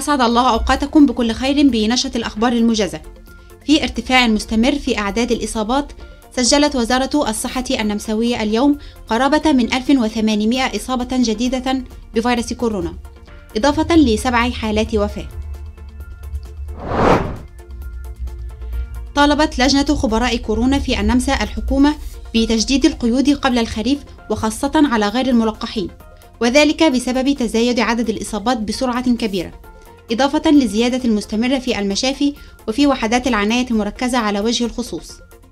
أسعد الله أوقاتكم بكل خير بنشرة الأخبار الموجزة. في ارتفاع مستمر في أعداد الإصابات، سجلت وزارة الصحة النمساوية اليوم قرابة من 1800 إصابة جديدة بفيروس كورونا، إضافة ل7 حالات وفاة. طالبت لجنة خبراء كورونا في النمسا الحكومة بتجديد القيود قبل الخريف، وخاصة على غير الملقحين، وذلك بسبب تزايد عدد الإصابات بسرعة كبيرة، إضافة للزيادة المستمرة في المشافي وفي وحدات العناية المركزة على وجه الخصوص.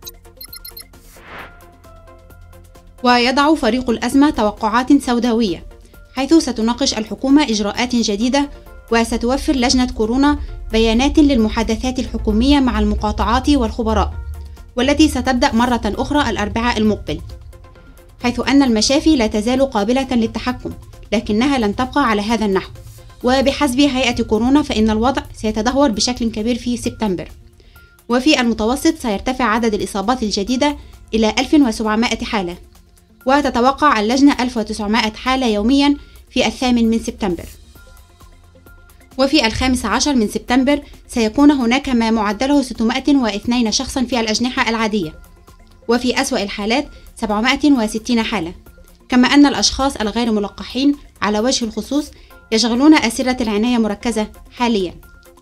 ويضع فريق الأزمة توقعات سوداوية، حيث ستناقش الحكومة إجراءات جديدة، وستوفر لجنة كورونا بيانات للمحادثات الحكومية مع المقاطعات والخبراء، والتي ستبدأ مرة أخرى الأربعاء المقبل، حيث أن المشافي لا تزال قابلة للتحكم، لكنها لن تبقى على هذا النحو. وبحسب هيئة كورونا فإن الوضع سيتدهور بشكل كبير في سبتمبر، وفي المتوسط سيرتفع عدد الإصابات الجديدة إلى 1700 حالة، وتتوقع اللجنة 1900 حالة يوميا في 8 سبتمبر. وفي 15 سبتمبر سيكون هناك ما معدله 602 شخصا في الأجنحة العادية، وفي أسوأ الحالات 760 حالة، كما أن الأشخاص الغير ملقحين على وجه الخصوص يشغلون أسرة العناية المركزة حاليا.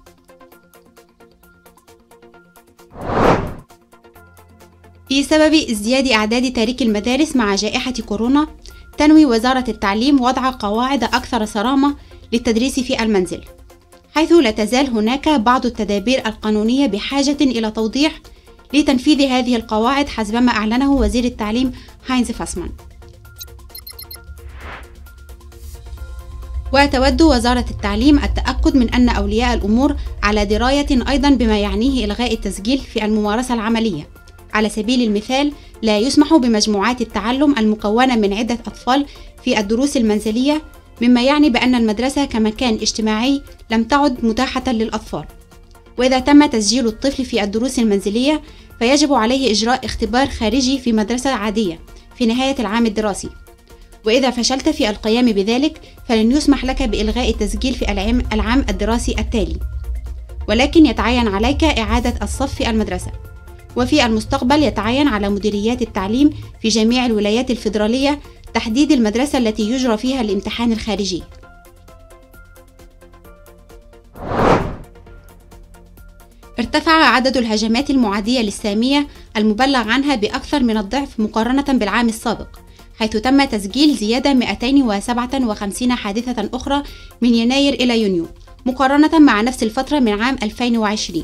بسبب ازدياد أعداد تاركي المدارس مع جائحة كورونا، تنوي وزارة التعليم وضع قواعد أكثر صرامة للتدريس في المنزل، حيث لا تزال هناك بعض التدابير القانونية بحاجة إلى توضيح لتنفيذ هذه القواعد، حسب ما أعلنه وزير التعليم هاينز فاسمان. وتود وزارة التعليم التأكد من أن أولياء الأمور على دراية أيضا بما يعنيه إلغاء التسجيل في الممارسة العملية. على سبيل المثال، لا يسمح بمجموعات التعلم المكونة من عدة أطفال في الدروس المنزلية، مما يعني بأن المدرسة كمكان اجتماعي لم تعد متاحة للأطفال. وإذا تم تسجيل الطفل في الدروس المنزلية، فيجب عليه إجراء اختبار خارجي في مدرسة عادية في نهاية العام الدراسي، وإذا فشلت في القيام بذلك فلن يسمح لك بإلغاء التسجيل في العام الدراسي التالي، ولكن يتعين عليك إعادة الصف في المدرسة. وفي المستقبل يتعين على مديريات التعليم في جميع الولايات الفيدرالية تحديد المدرسة التي يجرى فيها الامتحان الخارجي. ارتفع عدد الهجمات المعادية للسامية المبلغ عنها بأكثر من الضعف مقارنة بالعام السابق، حيث تم تسجيل زيادة 257 حادثة أخرى من يناير إلى يونيو، مقارنة مع نفس الفترة من عام 2020.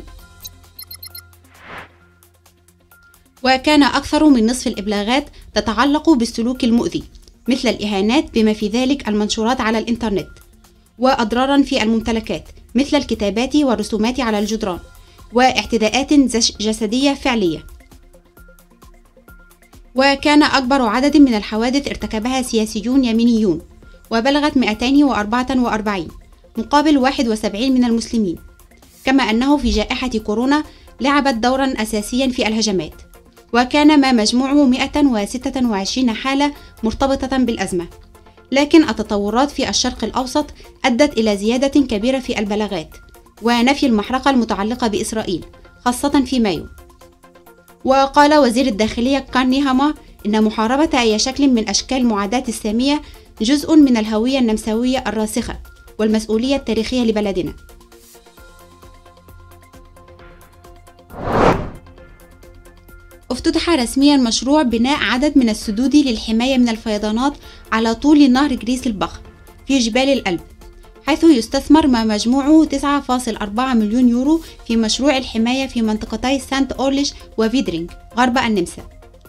وكان أكثر من نصف الإبلاغات تتعلق بالسلوك المؤذي، مثل الإهانات بما في ذلك المنشورات على الإنترنت، وأضرارا في الممتلكات مثل الكتابات والرسومات على الجدران، واعتداءات جسدية فعلية. وكان أكبر عدد من الحوادث ارتكبها سياسيون يمينيون، وبلغت 244 مقابل 71 من المسلمين، كما أنه في جائحة كورونا لعبت دورا أساسيا في الهجمات، وكان ما مجموعه 126 حالة مرتبطة بالأزمة. لكن التطورات في الشرق الأوسط أدت إلى زيادة كبيرة في البلاغات ونفي المحرقة المتعلقة بإسرائيل، خاصة في مايو. وقال وزير الداخلية كارني هاما إن محاربة أي شكل من أشكال معاداة السامية جزء من الهوية النمساوية الراسخة والمسؤولية التاريخية لبلدنا. افتتح رسميا مشروع بناء عدد من السدود للحماية من الفيضانات على طول نهر جريس البخ في جبال الألب، حيث يستثمر ما مجموعه 9.4 مليون يورو في مشروع الحماية في منطقتي سانت أورليش وفيدرينغ غرب النمسا.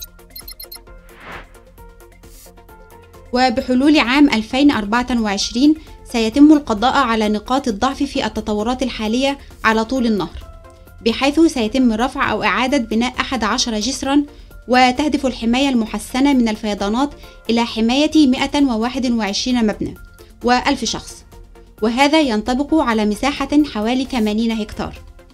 وبحلول عام 2024 سيتم القضاء على نقاط الضعف في التطورات الحالية على طول النهر، بحيث سيتم رفع أو إعادة بناء 11 جسرا، وتهدف الحماية المحسنة من الفيضانات إلى حماية 121 مبنى و1000 شخص، وهذا ينطبق على مساحة حوالي 80 هكتار.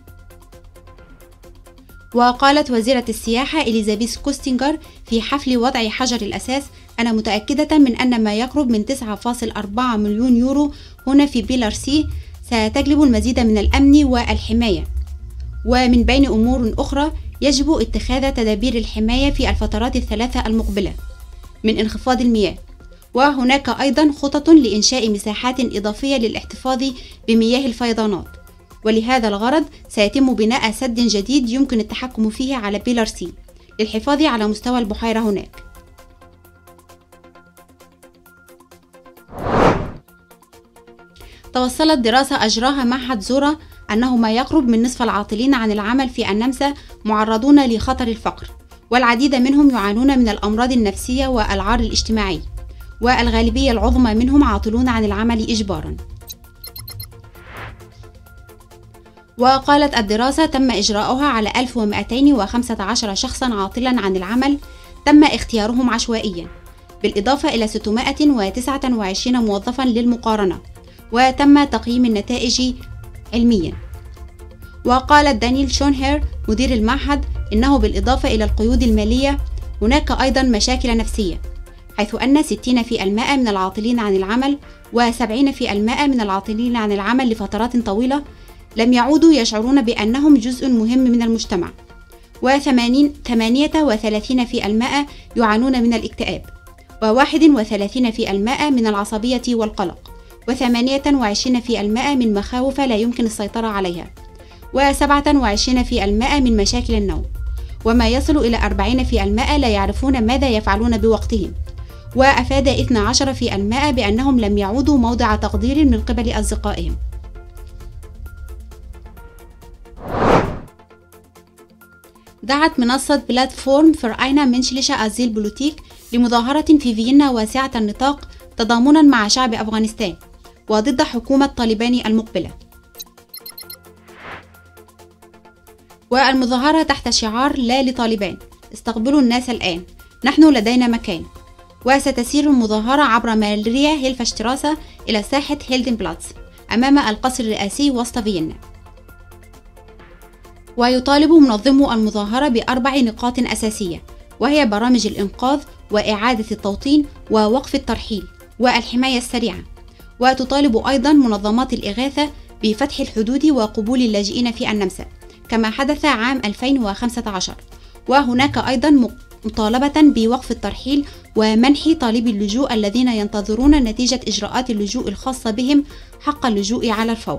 وقالت وزيرة السياحة إليزابيث كوستينغر في حفل وضع حجر الأساس: أنا متأكدة من أن ما يقرب من 9.4 مليون يورو هنا في بيلارسي ستجلب المزيد من الأمن والحماية. ومن بين أمور أخرى يجب اتخاذ تدابير الحماية في الفترات الثلاثة المقبلة من انخفاض المياه، وهناك أيضا خطط لإنشاء مساحات إضافية للاحتفاظ بمياه الفيضانات، ولهذا الغرض سيتم بناء سد جديد يمكن التحكم فيه على بيلر سي للحفاظ على مستوى البحيرة هناك. توصلت دراسة أجراها معهد زورا أنه ما يقرب من نصف العاطلين عن العمل في النمسا معرضون لخطر الفقر، والعديد منهم يعانون من الأمراض النفسية والعار الاجتماعي، والغالبية العظمى منهم عاطلون عن العمل إجبارا. وقالت الدراسة تم إجراؤها على 1215 شخصا عاطلا عن العمل تم اختيارهم عشوائيا، بالإضافة إلى 629 موظفا للمقارنة، وتم تقييم النتائج علميا. وقالت دانيال شونهير مدير المعهد إنه بالإضافة إلى القيود المالية هناك أيضا مشاكل نفسية، حيث أن 60% من العاطلين عن العمل و70% من العاطلين عن العمل لفترات طويلة لم يعودوا يشعرون بأنهم جزء مهم من المجتمع، و38% يعانون من الاكتئاب، و31% من العصبية والقلق، و28% من مخاوف لا يمكن السيطرة عليها، و27% من مشاكل النوم، وما يصل إلى 40% لا يعرفون ماذا يفعلون بوقتهم، وأفاد 12% بأنهم لم يعودوا موضع تقدير من قبل أصدقائهم. دعت منصة بلاتفورم فراينا منشلشة أزيل بوليتيك لمظاهرة في فيينا واسعة النطاق تضامنا مع شعب أفغانستان وضد حكومة طالبان المقبلة. والمظاهرة تحت شعار لا لطالبان، استقبلوا الناس الآن، نحن لدينا مكان. وستسير المظاهرة عبر ماريا هيلفشتراسة إلى ساحة هيلدنبلاتس أمام القصر الرئاسي وسط فيينا. ويطالب منظمو المظاهرة ب4 نقاط أساسية، وهي برامج الإنقاذ وإعادة التوطين ووقف الترحيل والحماية السريعة. وتطالب أيضا منظمات الإغاثة بفتح الحدود وقبول اللاجئين في النمسا كما حدث عام 2015. وهناك أيضا مطالبة بوقف الترحيل ومنح طالبي اللجوء الذين ينتظرون نتيجة إجراءات اللجوء الخاصة بهم حق اللجوء على الفور.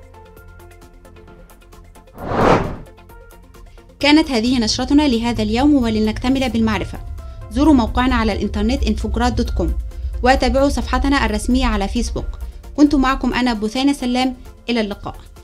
كانت هذه نشرتنا لهذا اليوم، ولنكتمل بالمعرفة زوروا موقعنا على الإنترنت infograd.com وتابعوا صفحتنا الرسمية على فيسبوك. كنت معكم أنا بثينة سلام، إلى اللقاء.